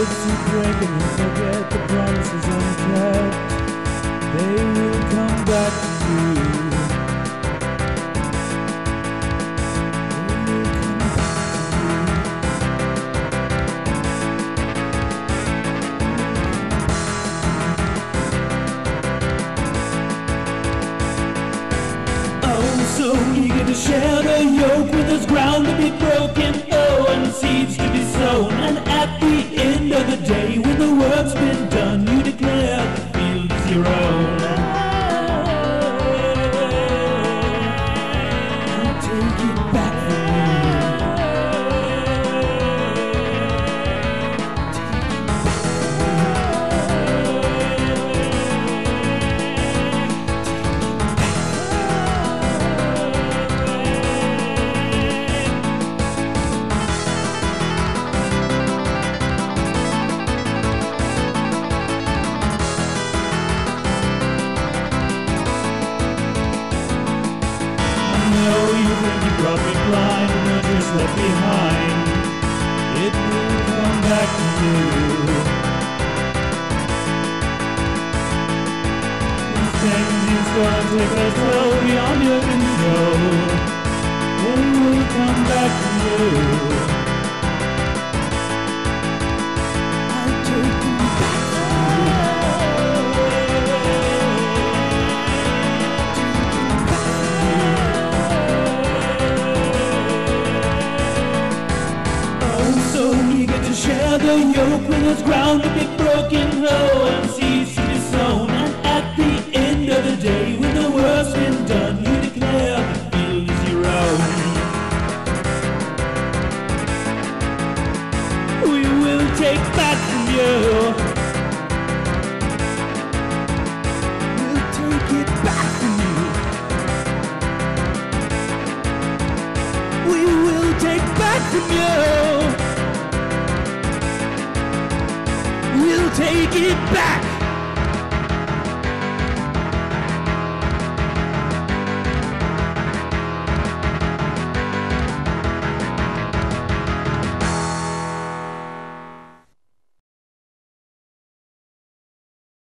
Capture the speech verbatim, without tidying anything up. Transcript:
oaths you break and you forget the promises unkept, they will come back to you. So eager to share the yoke with this ground to be broken, oh, and seeds to be sown. And at the end of the day, when the work's been done, you declare the field is your own. And take it back from me. You think you brought me blind and you're just left behind. It will come back to you. These things you start to take us well beyond your control. They will come back to you. I'll take them back to you. Share the yoke when there's ground to be broken, oh, and seeds to be sown. And at the end of the day, when the work's been done, you declare the field is your own. We will take back from you. We'll take it back from you. We will take back from you. We'll take it back.